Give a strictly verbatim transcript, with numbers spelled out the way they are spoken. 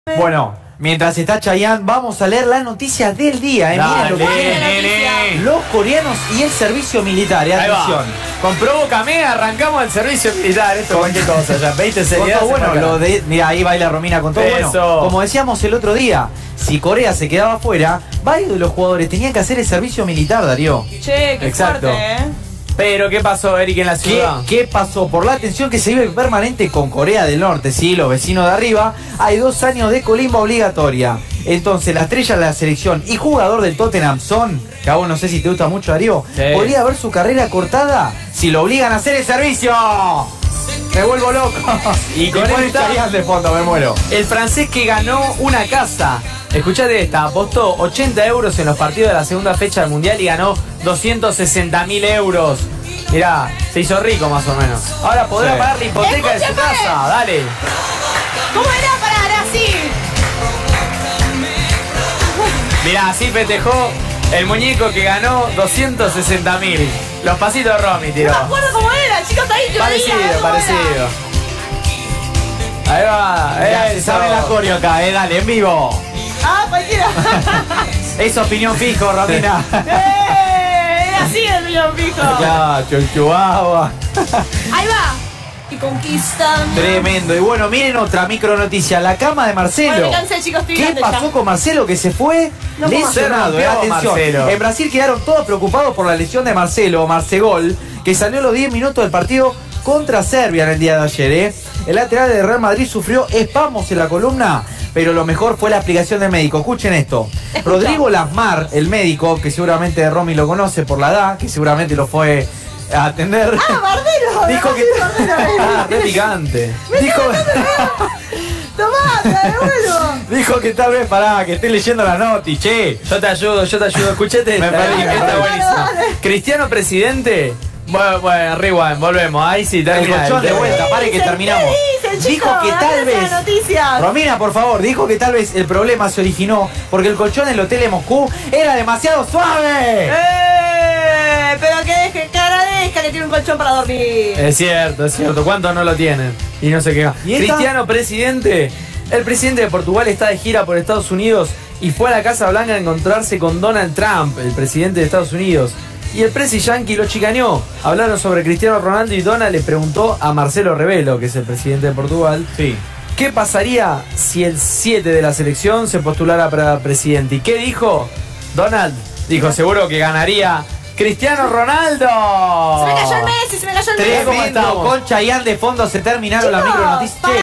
Bueno, mientras está Chayanne, vamos a leer las noticias del día. ¿eh? Miren lo que tienen los coreanos y el servicio militar. ¿eh? Atención. Con Provócame arrancamos el servicio militar. Esto con qué cosa, ya veinte seriedad. Bueno, lo de, mira, ahí baila Romina con todo. Bueno, como decíamos el otro día, si Corea se quedaba afuera, varios de los jugadores tenían que hacer el servicio militar, Darío. Che, qué Exacto. fuerte, ¿eh? Pero, ¿qué pasó, Eric, en la ciudad? ¿Qué, ¿Qué pasó? Por la tensión que se vive permanente con Corea del Norte, sí, los vecinos de arriba, hay dos años de colimba obligatoria. Entonces, la estrella de la selección y jugador del Tottenham Son, que a vos no sé si te gusta mucho, Darío, sí, podría ver su carrera cortada si lo obligan a hacer el servicio. Me vuelvo loco. Y con esta, de fondo, me muero. El francés que ganó una casa. Escuchate esta, apostó ochenta euros en los partidos de la segunda fecha del Mundial y ganó doscientos sesenta mil euros. Mirá, se hizo rico más o menos. Ahora podrá sí. pagar la hipoteca de su casa, dale. ¿Cómo era para Brasil? Mirá, así festejó el muñeco que ganó doscientos sesenta mil. Los pasitos de Romy tiró. No me acuerdo cómo era, chicos, ahí yo Parecido, veía, parecido. Ahí va, ya se sabe la coreo acá, eh, dale, en vivo. Ah, cualquiera. Es opinión fijo, Romina. ¡Eh! Era así el millón fijo. Ya, chuchuaba. Ahí va. Y conquistan. Tremendo. Y bueno, miren otra micro noticia. La cama de Marcelo. Bueno, me cansé, chicos, estoy ¿Qué pasó ya con Marcelo que se fue no lesionado? Eh, atención. Marcelo. En Brasil quedaron todos preocupados por la lesión de Marcelo, Marcegol, que salió a los diez minutos del partido contra Serbia en el día de ayer. ¿eh? El lateral de Real Madrid sufrió espasmos en la columna, pero lo mejor fue la explicación del médico. Escuchen esto. Escucha. Rodrigo Lasmar, el médico, que seguramente Romy lo conoce por la edad, que seguramente lo fue a atender. Ah, Bardero. Dijo que... Ah, re picante. Dijo... Tomá, te devuelvo. Dijo que tal vez, pará, que esté leyendo la noti, che. Yo te ayudo, yo te ayudo. Escuchate esta. Me perdí, me está perdí. buenísima. Cristiano presidente. Bueno, bueno, rewind, volvemos. Ahí sí, termina. El colchón de vuelta, pare que terminamos. Dicen, dijo chicos, que tal vez... Romina, por favor, dijo que tal vez el problema se originó porque el colchón en el hotel de Moscú era demasiado suave. ¡Eh! Pero que deje, que agradezca que tiene un colchón para dormir. Es cierto, es cierto. ¿Cuántos no lo tienen? Y no se queja. Cristiano presidente. El presidente de Portugal está de gira por Estados Unidos y fue a la Casa Blanca a encontrarse con Donald Trump, el presidente de Estados Unidos. Y el presi yankee lo chicaneó. Hablaron sobre Cristiano Ronaldo y Donald le preguntó a Marcelo Rebelo, que es el presidente de Portugal, sí, ¿qué pasaría si el siete de la selección se postulara para presidente? ¿Y qué dijo? Donald dijo, seguro que ganaría Cristiano Ronaldo. Se me cayó el Messi, se me cayó el Messi. Tremendo, con Chayanne de fondo se terminaron las micro noticias.